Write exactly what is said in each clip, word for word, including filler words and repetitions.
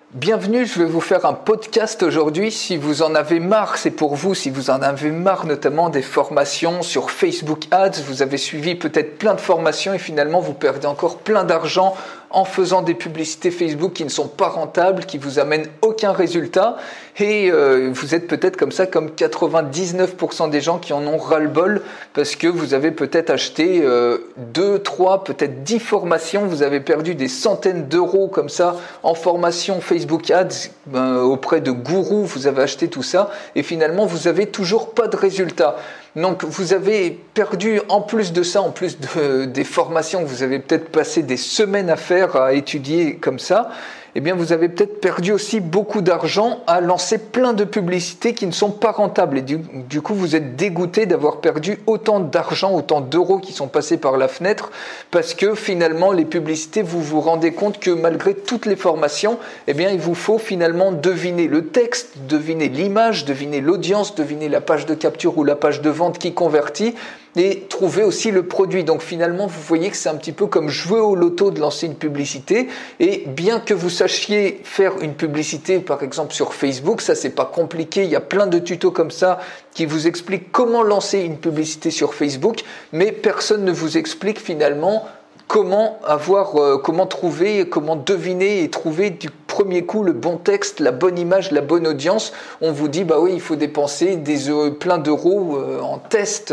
Bienvenue, je vais vous faire un podcast aujourd'hui. Si vous en avez marre, c'est pour vous. Si vous en avez marre notamment des formations sur Facebook Ads, vous avez suivi peut-être plein de formations et finalement vous perdez encore plein d'argent en faisant des publicités Facebook qui ne sont pas rentables, qui vous amènent aucun résultat. Et euh, vous êtes peut-être comme ça, comme quatre-vingt-dix-neuf pour cent des gens qui en ont ras-le-bol parce que vous avez peut-être acheté euh, deux, trois, peut-être dix formations. Vous avez perdu des centaines d'euros comme ça en formation Facebook Ads euh, auprès de gourous. Vous avez acheté tout ça et finalement vous avez toujours pas de résultat. Donc vous avez perdu en plus de ça, en plus de, des formations que vous avez peut-être passé des semaines à faire, à étudier comme ça, eh bien vous avez peut-être perdu aussi beaucoup d'argent à lancer plein de publicités qui ne sont pas rentables. Et du, du coup vous êtes dégoûté d'avoir perdu autant d'argent, autant d'euros qui sont passés par la fenêtre parce que finalement les publicités, vous vous rendez compte que malgré toutes les formations, eh bien il vous faut finalement deviner le texte, deviner l'image, deviner l'audience, deviner la page de capture ou la page de vente qui convertit et trouver aussi le produit. Donc finalement, vous voyez que c'est un petit peu comme jouer au loto de lancer une publicité et bien que vous sachiez faire une publicité par exemple sur Facebook, ça c'est pas compliqué, il y a plein de tutos comme ça qui vous expliquent comment lancer une publicité sur Facebook, mais personne ne vous explique finalement comment avoir, euh, comment trouver, comment deviner et trouver du premier coup le bon texte, la bonne image, la bonne audience. On vous dit bah oui, il faut dépenser des euh, plein d'euros euh, en tests.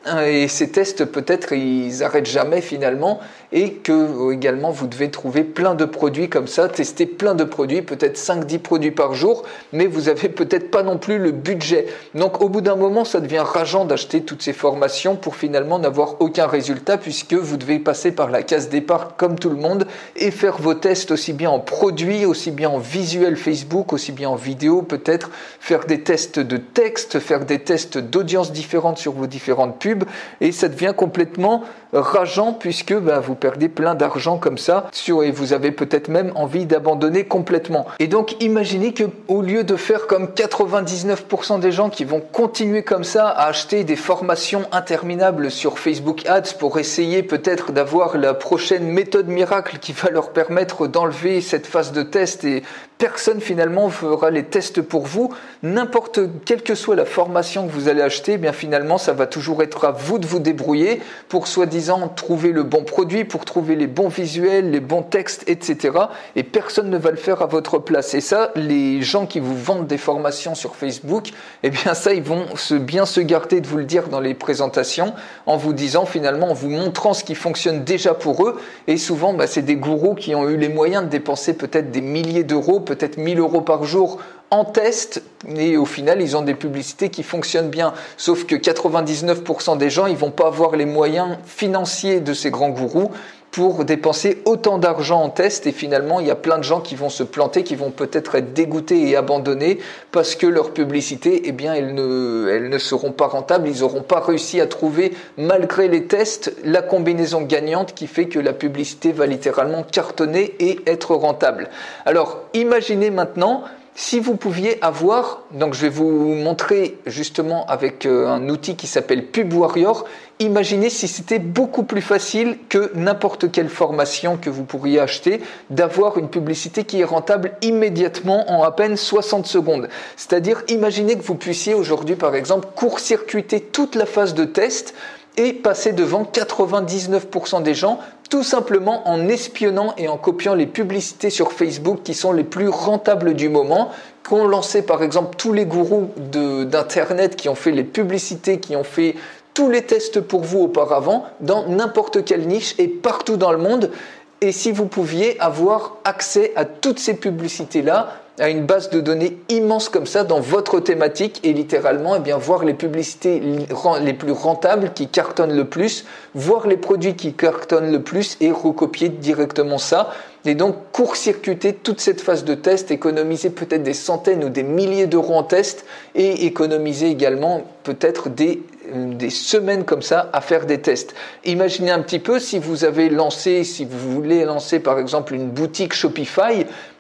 Et ces tests, peut-être, ils n'arrêtent jamais finalement et que également vous devez trouver plein de produits comme ça, tester plein de produits, peut-être cinq dix produits par jour, mais vous avez peut-être pas non plus le budget. Donc au bout d'un moment, ça devient rageant d'acheter toutes ces formations pour finalement n'avoir aucun résultat puisque vous devez passer par la case départ comme tout le monde et faire vos tests aussi bien en produits, aussi bien en visuel Facebook, aussi bien en vidéo peut-être, faire des tests de texte, faire des tests d'audience différentes sur vos différentes pubs. Et ça devient complètement rageant puisque bah, vous perdez plein d'argent comme ça sur, et vous avez peut-être même envie d'abandonner complètement. Et donc imaginez que au lieu de faire comme quatre-vingt-dix-neuf pour cent des gens qui vont continuer comme ça à acheter des formations interminables sur Facebook Ads pour essayer peut-être d'avoir la prochaine méthode miracle qui va leur permettre d'enlever cette phase de test et personne finalement fera les tests pour vous, n'importe quelle que soit la formation que vous allez acheter, eh bien finalement ça va toujours être à vous de vous débrouiller pour soi-disant trouver le bon produit, pour trouver les bons visuels, les bons textes, et cetera. Et personne ne va le faire à votre place. Et ça, les gens qui vous vendent des formations sur Facebook, eh bien ça, ils vont se, bien se garder de vous le dire dans les présentations en vous disant finalement, en vous montrant ce qui fonctionne déjà pour eux. Et souvent, bah, c'est des gourous qui ont eu les moyens de dépenser peut-être des milliers d'euros, peut-être mille euros par jour en test et au final ils ont des publicités qui fonctionnent bien, sauf que quatre-vingt-dix-neuf pour cent des gens ils vont pas avoir les moyens financiers de ces grands gourous pour dépenser autant d'argent en test et finalement il y a plein de gens qui vont se planter, qui vont peut-être être dégoûtés et abandonnés parce que leurs publicités eh bien elles ne, elles ne seront pas rentables, ils n'auront pas réussi à trouver malgré les tests la combinaison gagnante qui fait que la publicité va littéralement cartonner et être rentable. Alors imaginez maintenant si vous pouviez avoir, donc je vais vous montrer justement avec un outil qui s'appelle Pub Warrior, imaginez si c'était beaucoup plus facile que n'importe quelle formation que vous pourriez acheter, d'avoir une publicité qui est rentable immédiatement en à peine soixante secondes. C'est-à-dire, imaginez que vous puissiez aujourd'hui par exemple court-circuiter toute la phase de test et passer devant quatre-vingt-dix-neuf pour cent des gens tout simplement en espionnant et en copiant les publicités sur Facebook qui sont les plus rentables du moment, qu'ont lancé par exemple tous les gourous de, d'Internet qui ont fait les publicités, qui ont fait tous les tests pour vous auparavant dans n'importe quelle niche et partout dans le monde. Et si vous pouviez avoir accès à toutes ces publicités-là, à une base de données immense comme ça dans votre thématique et littéralement eh bien, voir les publicités les plus rentables qui cartonnent le plus, voir les produits qui cartonnent le plus et recopier directement ça. Et donc court-circuiter toute cette phase de test, économiser peut-être des centaines ou des milliers d'euros en test et économiser également peut-être des, des semaines comme ça à faire des tests. Imaginez un petit peu si vous avez lancé, si vous voulez lancer par exemple une boutique Shopify,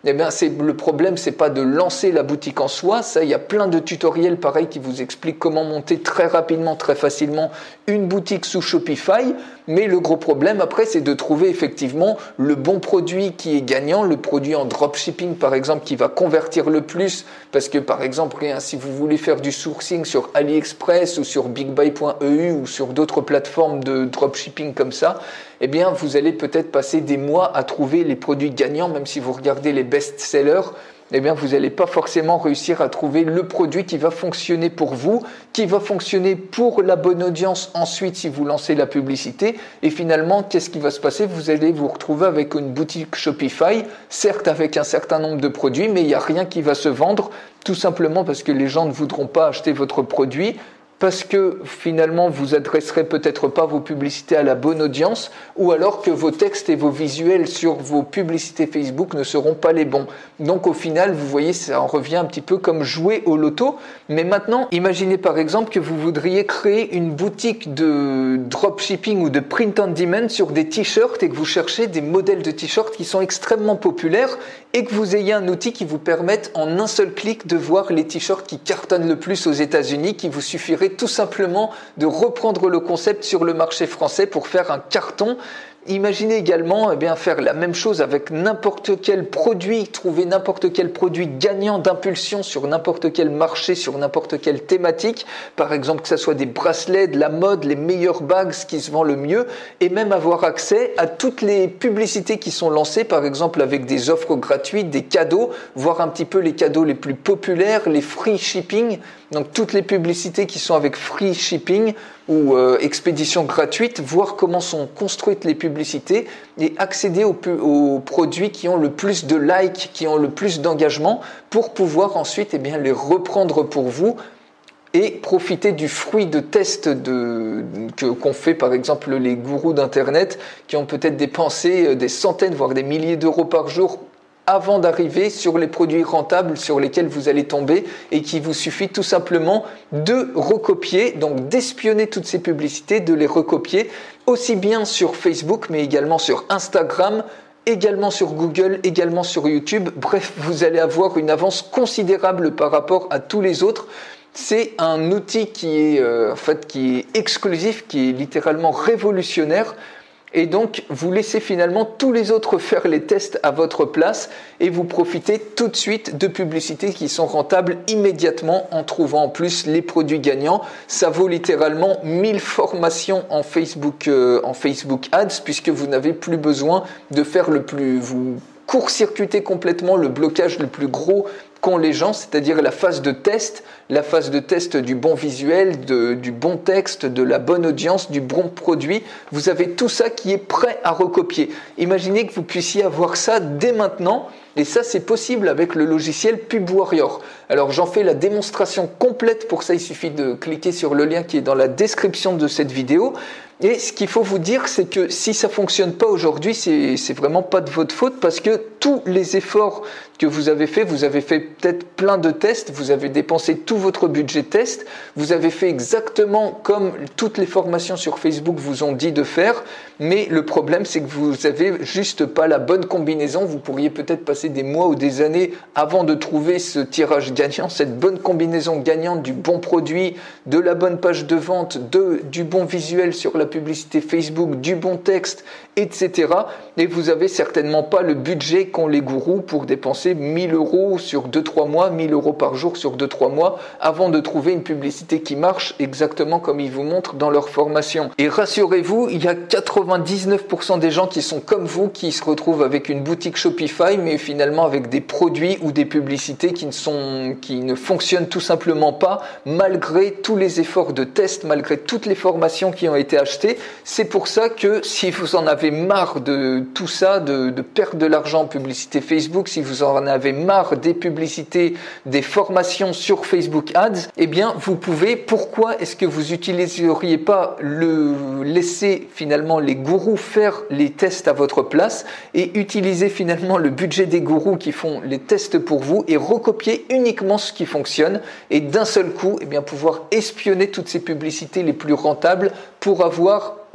eh bien, c'est, le problème, c'est pas de lancer la boutique en soi. Ça, il y a plein de tutoriels pareil qui vous expliquent comment monter très rapidement, très facilement une boutique sous Shopify. Mais le gros problème après, c'est de trouver effectivement le bon produit qui est gagnant, le produit en dropshipping par exemple qui va convertir le plus. Parce que par exemple, si vous voulez faire du sourcing sur AliExpress ou sur BigBuy point E U ou sur d'autres plateformes de dropshipping comme ça, eh bien, vous allez peut-être passer des mois à trouver les produits gagnants, même si vous regardez les best-sellers. Eh bien, vous n'allez pas forcément réussir à trouver le produit qui va fonctionner pour vous, qui va fonctionner pour la bonne audience ensuite si vous lancez la publicité. Et finalement, qu'est-ce qui va se passer? Vous allez vous retrouver avec une boutique Shopify, certes avec un certain nombre de produits, mais il n'y a rien qui va se vendre, tout simplement parce que les gens ne voudront pas acheter votre produit, parce que finalement vous adresserez peut-être pas vos publicités à la bonne audience, ou alors que vos textes et vos visuels sur vos publicités Facebook ne seront pas les bons. Donc au final, vous voyez, ça en revient un petit peu comme jouer au loto. Mais maintenant, imaginez par exemple que vous voudriez créer une boutique de dropshipping ou de print on demand sur des t-shirts et que vous cherchez des modèles de t-shirts qui sont extrêmement populaires et que vous ayez un outil qui vous permette en un seul clic de voir les t-shirts qui cartonnent le plus aux États-Unis, qui vous suffirait tout simplement de reprendre le concept sur le marché français pour faire un carton. Imaginez également eh bien, faire la même chose avec n'importe quel produit, trouver n'importe quel produit gagnant d'impulsion sur n'importe quel marché, sur n'importe quelle thématique. Par exemple, que ce soit des bracelets, de la mode, les meilleures bagues, ce qui se vend le mieux, et même avoir accès à toutes les publicités qui sont lancées, par exemple avec des offres gratuites, des cadeaux, voir un petit peu les cadeaux les plus populaires, les free shipping, donc toutes les publicités qui sont avec free shipping ou euh, expédition gratuite, voir comment sont construites les publicités et accéder aux, aux produits qui ont le plus de likes, qui ont le plus d'engagement pour pouvoir ensuite eh bien, les reprendre pour vous et profiter du fruit de test de, que, qu'ont fait par exemple les gourous d'internet qui ont peut-être dépensé des centaines voire des milliers d'euros par jour avant d'arriver sur les produits rentables sur lesquels vous allez tomber et qu'il vous suffit tout simplement de recopier, donc d'espionner toutes ces publicités, de les recopier aussi bien sur Facebook mais également sur Instagram, également sur Google, également sur YouTube. Bref, vous allez avoir une avance considérable par rapport à tous les autres. C'est un outil qui est, euh, en fait, qui est exclusif, qui est littéralement révolutionnaire. Et donc, vous laissez finalement tous les autres faire les tests à votre place et vous profitez tout de suite de publicités qui sont rentables immédiatement en trouvant en plus les produits gagnants. Ça vaut littéralement mille formations en Facebook, euh, en Facebook Ads puisque vous n'avez plus besoin de faire le plus... Vous court-circuiter complètement le blocage le plus gros qu'ont les gens, c'est-à-dire la phase de test, la phase de test du bon visuel, de, du bon texte, de la bonne audience, du bon produit. Vous avez tout ça qui est prêt à recopier. Imaginez que vous puissiez avoir ça dès maintenant. Et ça, c'est possible avec le logiciel PubWarrior. Alors, j'en fais la démonstration complète. Pour ça, il suffit de cliquer sur le lien qui est dans la description de cette vidéo. Et ce qu'il faut vous dire, c'est que si ça fonctionne pas aujourd'hui, c'est, c'est vraiment pas de votre faute parce que tous les efforts que vous avez fait, vous avez fait peut-être plein de tests, vous avez dépensé tout votre budget test, vous avez fait exactement comme toutes les formations sur Facebook vous ont dit de faire, mais le problème, c'est que vous avez juste pas la bonne combinaison. Vous pourriez peut-être passer des mois ou des années avant de trouver ce tirage gagnant, cette bonne combinaison gagnante du bon produit, de la bonne page de vente, de, du bon visuel sur la publicité Facebook, du bon texte, et cetera. Et vous avez certainement pas le budget qu'ont les gourous pour dépenser mille euros sur deux trois mois, mille euros par jour sur deux trois mois avant de trouver une publicité qui marche exactement comme ils vous montrent dans leur formation. Et rassurez-vous, il y a quatre-vingt-dix-neuf pour cent des gens qui sont comme vous, qui se retrouvent avec une boutique Shopify, mais finalement avec des produits ou des publicités qui ne sont, qui ne fonctionnent tout simplement pas, malgré tous les efforts de test, malgré toutes les formations qui ont été achetées. C'est pour ça que si vous en avez marre de tout ça, de, de perdre de l'argent en publicité Facebook, si vous en avez marre des publicités, des formations sur Facebook Ads, eh bien vous pouvez, pourquoi est-ce que vous n'utiliseriez pas le laisser finalement les gourous faire les tests à votre place et utiliser finalement le budget des gourous qui font les tests pour vous et recopier uniquement ce qui fonctionne et d'un seul coup eh bien pouvoir espionner toutes ces publicités les plus rentables pour avoir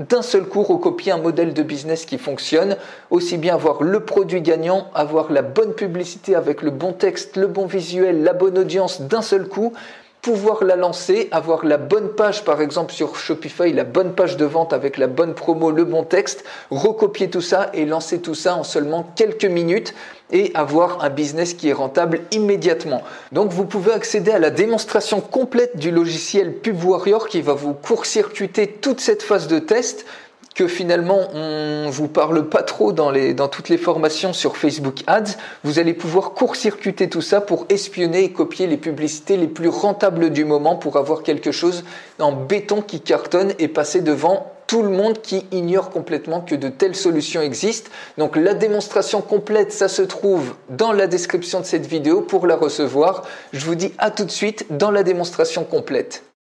d'un seul coup recopier un modèle de business qui fonctionne, aussi bien avoir le produit gagnant, avoir la bonne publicité avec le bon texte, le bon visuel, la bonne audience d'un seul coup, pouvoir la lancer, avoir la bonne page par exemple sur Shopify, la bonne page de vente avec la bonne promo, le bon texte, recopier tout ça et lancer tout ça en seulement quelques minutes et avoir un business qui est rentable immédiatement. Donc vous pouvez accéder à la démonstration complète du logiciel PubWarrior qui va vous court-circuiter toute cette phase de test que finalement on vous parle pas trop dans, les, dans toutes les formations sur Facebook Ads. Vous allez pouvoir court-circuiter tout ça pour espionner et copier les publicités les plus rentables du moment pour avoir quelque chose en béton qui cartonne et passer devant tout le monde qui ignore complètement que de telles solutions existent. Donc la démonstration complète, ça se trouve dans la description de cette vidéo. Pour la recevoir, je vous dis à tout de suite dans la démonstration complète.